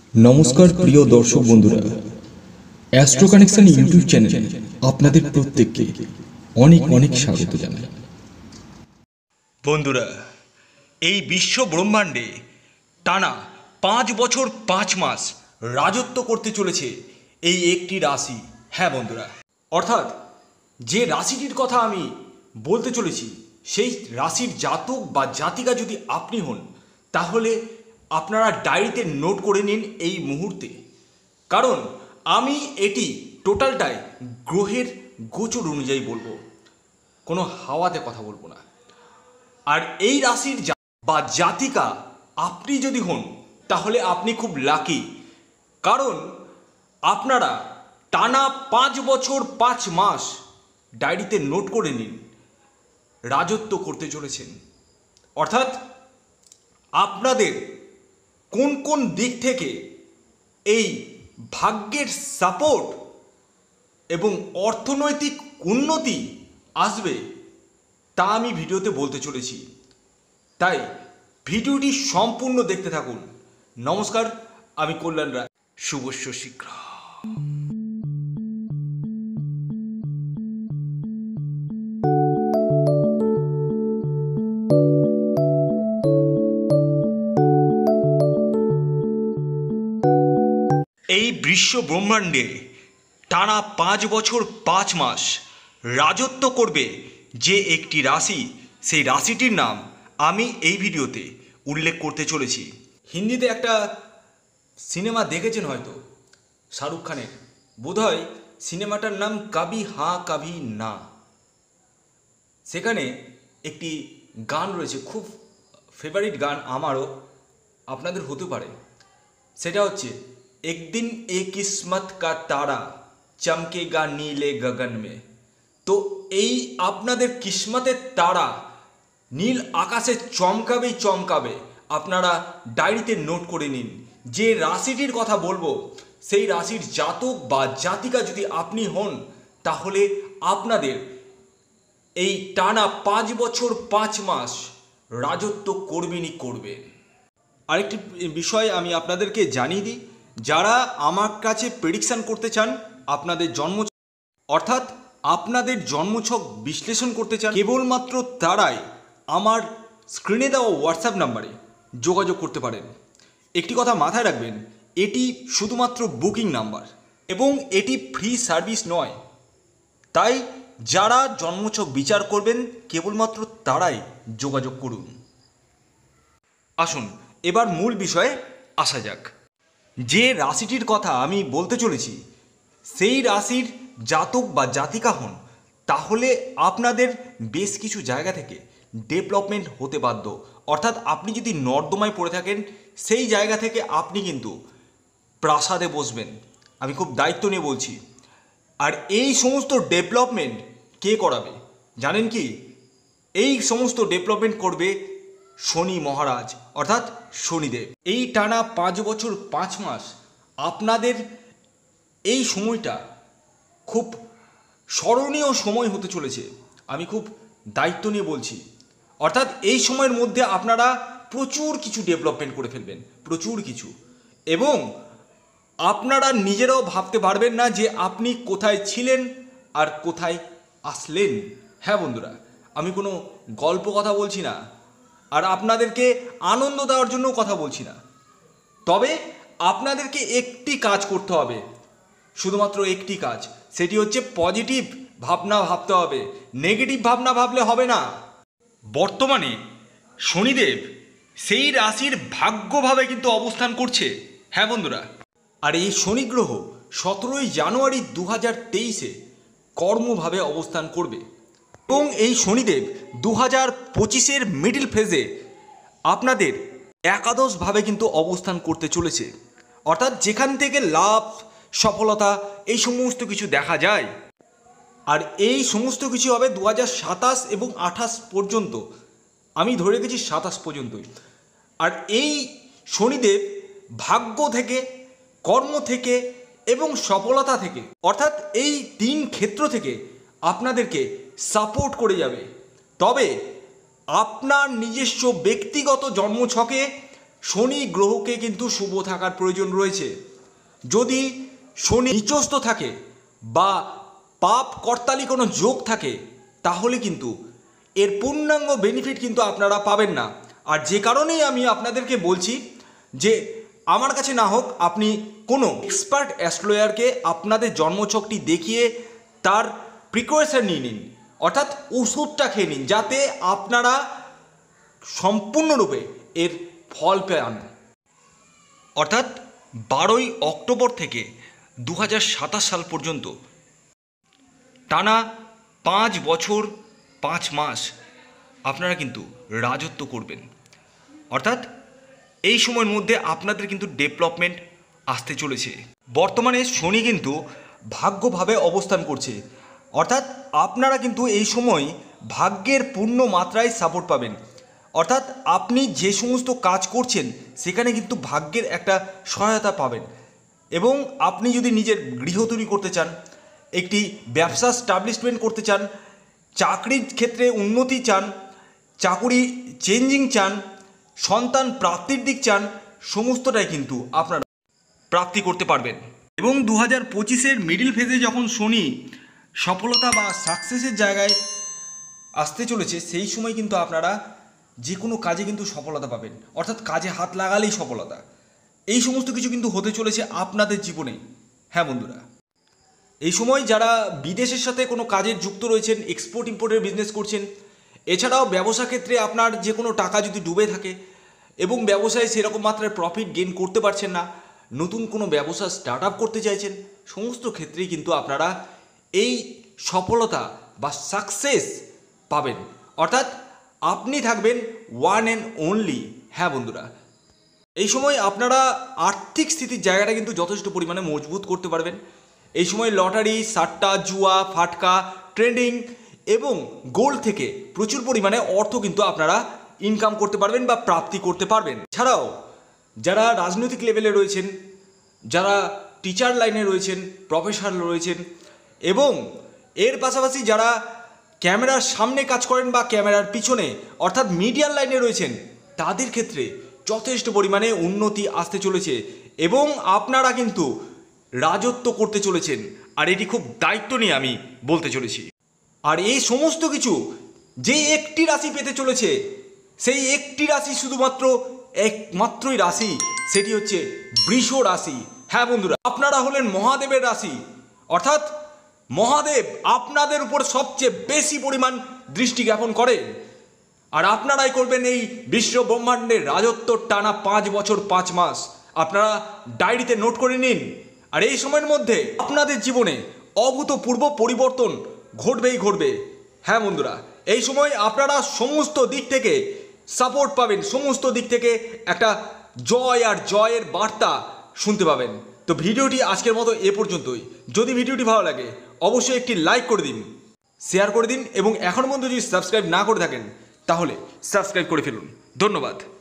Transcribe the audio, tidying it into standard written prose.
নমস্কার প্রিয় দর্শক বন্ধুরা, অ্যাস্ট্রো কানেকশন ইউটিউব চ্যানেলে আপনাদের প্রত্যেককে অনেক অনেক স্বাগত জানাই। বন্ধুরা, এই বিশ্ব ব্রহ্মাণ্ডে টানা 5 বছর 5 মাস রাজত্ব করতে চলেছে এই একটি রাশি। হ্যাঁ বন্ধুরা, অর্থাৎ যে রাশিটির কথা আমি বলতে চলেছি সেই রাশির জাতক বা জাতিকা যদি আপনি হন, তাহলে আপনারা ডায়েরিতে নোট করে নিন এই মুহূর্তে, কারণ আমি এটি টোটালটাই গ্রহের গোচর অনুযায়ী বলবো, কোনো হাওয়াতে কথা বলবো না। আর এই রাশির বা জাতিকা আপনি যদি হন, তাহলে আপনি খুব লাকি, কারণ আপনারা টানা 5 বছর 5 মাস ডায়েরিতে নোট করে নিন রাজত্ব করতে চলেছেন। অর্থাৎ আপনাদের কোন কোন দিক থেকে এই ভাগ্যের সাপোর্ট এবং অর্থনৈতিক উন্নতি আসবে তা আমি ভিডিওতে বলতে চলেছি, তাই ভিডিওটি সম্পূর্ণ দেখতে থাকুন। নমস্কার, আমি কল্যাণ রায়, শুভস্য শীঘ্র। এই বিশ্ব ব্রহ্মাণ্ডে টানা 5 বছর 5 মাস রাজত্ব করবে যে একটি রাশি, সেই রাশিটির নাম আমি এই ভিডিওতে উল্লেখ করতে চলেছি। হিন্দিতে একটা সিনেমা দেখেছেন হয়তো, শাহরুখ খানের, বোধহয় সিনেমাটার নাম কবি হ্যাঁ কবি না। সেখানে একটি গান রয়েছে, খুব ফেভারিট গান আমারও, আপনাদের হতে পারে। সেটা হচ্ছে, একদিন এ কিসমত কা তারা চমকেগা নীলে গগন মে। তো এই আপনাদের কিসমতের তারা নীল আকাশে চমকাবেই চমকাবে। আপনারা ডায়েরিতে নোট করে নিন। যে রাশিটির কথা বলবো, সেই রাশির জাতক বা জাতিকা যদি আপনি হন, তাহলে আপনাদের এই টানা 5 বছর 5 মাস রাজত্ব করবেনই করবেন। আরেকটি বিষয় আমি আপনাদেরকে জানিয়ে দিই, যারা আমার কাছে প্রেডিকশান করতে চান, আপনাদের অর্থাৎ আপনাদের জন্মছক বিশ্লেষণ করতে চান, কেবলমাত্র তারাই আমার স্ক্রিনে দেওয়া হোয়াটসঅ্যাপ নাম্বারে যোগাযোগ করতে পারেন। একটি কথা মাথায় রাখবেন, এটি শুধুমাত্র বুকিং নাম্বার এবং এটি ফ্রি সার্ভিস নয়। তাই যারা জন্মছক বিচার করবেন, কেবলমাত্র তারাই যোগাযোগ করুন। আসুন এবার মূল বিষয়ে আসা যাক। যে রাশিটির কথা আমি বলতে চলেছি, সেই রাশির জাতক বা জাতিকা হন, তাহলে আপনাদের বেশ কিছু জায়গা থেকে ডেভেলপমেন্ট হতে বাধ্য। অর্থাৎ আপনি যদি নর্দমায় পড়ে থাকেন, সেই জায়গা থেকে আপনি কিন্তু প্রাসাদে বসবেন। আমি খুব দায়িত্ব নিয়ে বলছি। আর এই সমস্ত ডেভেলপমেন্ট কে করাবে জানেন কি? এই সমস্ত ডেভেলপমেন্ট করবে শনি মহারাজ, অর্থাৎ শনিদেব। এই টানা 5 বছর 5 মাস আপনাদের এই সময়টা খুব স্মরণীয় সময় হতে চলেছে। আমি খুব দায়িত্ব নিয়ে বলছি। অর্থাৎ এই সময়ের মধ্যে আপনারা প্রচুর কিছু ডেভেলপমেন্ট করে ফেলবেন, প্রচুর কিছু, এবং আপনারা নিজেরাও ভাবতে পারবেন না যে আপনি কোথায় ছিলেন আর কোথায় আসলেন। হ্যাঁ বন্ধুরা, আমি কোনো গল্প কথা বলছি না, আর আপনাদেরকে আনন্দ দেওয়ার জন্য কথা বলছি না। তবে আপনাদেরকে একটি কাজ করতে হবে, শুধুমাত্র একটি কাজ, সেটি হচ্ছে পজিটিভ ভাবনা ভাবতে হবে। নেগেটিভ ভাবনা ভাবলে হবে না। বর্তমানে শনিদেব সেই রাশির ভাগ্যভাবে কিন্তু অবস্থান করছে। হ্যাঁ বন্ধুরা, আর এই শনি গ্রহ 17ই জানুয়ারি 2023-এ কর্মভাবে অবস্থান করবে, এবং এই শনিদেব 2025-এর মিডল ফেজে আপনাদের একাদশভাবে কিন্তু অবস্থান করতে চলেছে। অর্থাৎ যেখান থেকে লাভ, সফলতা, এই সমস্ত কিছু দেখা যায়। আর এই সমস্ত কিছু হবে 2027 এবং 28 পর্যন্ত। আমি ধরে রেখেছি 27 পর্যন্তই। আর এই শনিদেব ভাগ্য থেকে, কর্ম থেকে এবং সফলতা থেকে, অর্থাৎ এই 3 ক্ষেত্র থেকে আপনাদেরকে সাপোর্ট করে যাবে। তবে আপনার নিজস্ব ব্যক্তিগত জন্মছকে শনি গ্রহকে কিন্তু শুভ থাকার প্রয়োজন রয়েছে। যদি শনি নিচস্থ থাকে বা পাপ কর্তালি কোনো যোগ থাকে তাহলে কিন্তু এর পূর্ণাঙ্গ বেনিফিট কিন্তু আপনারা পাবেন না। আর যে কারণেই আমি আপনাদেরকে বলছি যে আমার কাছে না হোক, আপনি কোনো এক্সপার্ট অ্যাস্ট্রোলজারকে আপনাদের জন্মছকটি দেখিয়ে তার প্রিকশন নিয়ে নিন, অর্থাৎ ওষুধটা খেয়ে নিন, যাতে আপনারা সম্পূর্ণরূপে এর ফল পান। অর্থাৎ 12ই অক্টোবর থেকে 2027 সাল পর্যন্ত টানা 5 বছর 5 মাস আপনারা কিন্তু রাজত্ব করবেন। অর্থাৎ এই সময়ের মধ্যে আপনাদের কিন্তু ডেভেলপমেন্ট আসতে চলেছে। বর্তমানে শনি কিন্তু ভাগ্যভাবে অবস্থান করছে, অর্থাৎ আপনারা কিন্তু এই সময় ভাগ্যের পূর্ণ মাত্রায় সাপোর্ট পাবেন। অর্থাৎ আপনি যে সমস্ত কাজ করছেন সেখানে কিন্তু ভাগ্যের একটা সহায়তা পাবেন। এবং আপনি যদি নিজের গৃহ তৈরি করতে চান, একটি ব্যবসা স্টাবলিশমেন্ট করতে চান, চাকরির ক্ষেত্রে উন্নতি চান, চাকুরি চেঞ্জিং চান, সন্তান প্রাপ্তির দিক চান, সমস্তটাই কিন্তু আপনারা প্রাপ্তি করতে পারবেন। এবং 2025-এর মিডিল ফেজে যখন শনি সফলতা বা সাকসেসের জায়গায় আসতে চলেছে, সেই সময় কিন্তু আপনারা যে কোনো কাজে কিন্তু সফলতা পাবেন। অর্থাৎ কাজে হাত লাগালেই সফলতা। এই সমস্ত কিছু কিন্তু হতে চলেছে আপনাদের জীবনে। হ্যাঁ বন্ধুরা, এই সময় যারা বিদেশের সাথে কোনো কাজের যুক্ত রয়েছেন, এক্সপোর্ট ইম্পোর্টের বিজনেস করছেন, এছাড়াও ব্যবসা ক্ষেত্রে আপনার যে কোনো টাকা যদি ডুবে থাকে এবং ব্যবসায় সেরকম মাত্রায় প্রফিট গেইন করতে পারছেন না, নতুন কোনো ব্যবসা স্টার্ট আপ করতে চাইছেন, সমস্ত ক্ষেত্রেই কিন্তু আপনারা এই সফলতা বা সাকসেস পাবেন। অর্থাৎ আপনি থাকবেন ওয়ান অ্যান্ড অনলি। হ্যাঁ বন্ধুরা, এই সময় আপনারা আর্থিক স্থিতির জায়গাটা কিন্তু যথেষ্ট পরিমাণে মজবুত করতে পারবেন। এই সময় লটারি, সাট্টা, জুয়া, ফাটকা, ট্রেডিং এবং গোল্ড থেকে প্রচুর পরিমাণে অর্থ কিন্তু আপনারা ইনকাম করতে পারবেন বা প্রাপ্তি করতে পারবেন। এছাড়াও যারা রাজনৈতিক লেভেলে রয়েছেন, যারা টিচার লাইনে রয়েছেন, প্রফেসর রয়েছেন এবং এর পাশাপাশি যারা ক্যামেরার সামনে কাজ করেন বা ক্যামেরার পিছনে অর্থাৎ মিডিয়ার লাইনে রয়েছেন, তাদের ক্ষেত্রে যথেষ্ট পরিমাণে উন্নতি আসতে চলেছে এবং আপনারা কিন্তু রাজত্ব করতে চলেছেন। আর এটি খুব দায়িত্ব নিয়ে আমি বলতে চলেছি। আর এই সমস্ত কিছু যে একটি রাশি পেতে চলেছে, সেই একটি রাশি শুধুমাত্র একমাত্রই রাশি, সেটি হচ্ছে বৃষ রাশি। হ্যাঁ বন্ধুরা, আপনারা হলেন মহাদেবের রাশি, অর্থাৎ মহাদেব আপনাদের উপর সবচেয়ে বেশি পরিমাণ দৃষ্টি জ্ঞাপন করেন। আর আপনারাই করবেন এই বিশ্ব ব্রহ্মাণ্ডের রাজত্ব টানা 5 বছর 5 মাস। আপনারা ডায়েরিতে নোট করে নিন। আর এই সময়ের মধ্যে আপনাদের জীবনে অভূতপূর্ব পরিবর্তন ঘটবে। হ্যাঁ বন্ধুরা, এই সময় আপনারা সমস্ত দিক থেকে সাপোর্ট পাবেন, সমস্ত দিক থেকে একটা জয় আর জয়ের বার্তা শুনতে পাবেন। তো ভিডিওটি আজকের মতো এ পর্যন্তই। যদি ভিডিওটি ভালো লাগে অবশ্যই একটি লাইক করে দিন, শেয়ার করে দিন এবং এখন পর্যন্ত যদি সাবস্ক্রাইব না করে থাকেন তাহলে সাবস্ক্রাইব করে ফেলুন। ধন্যবাদ।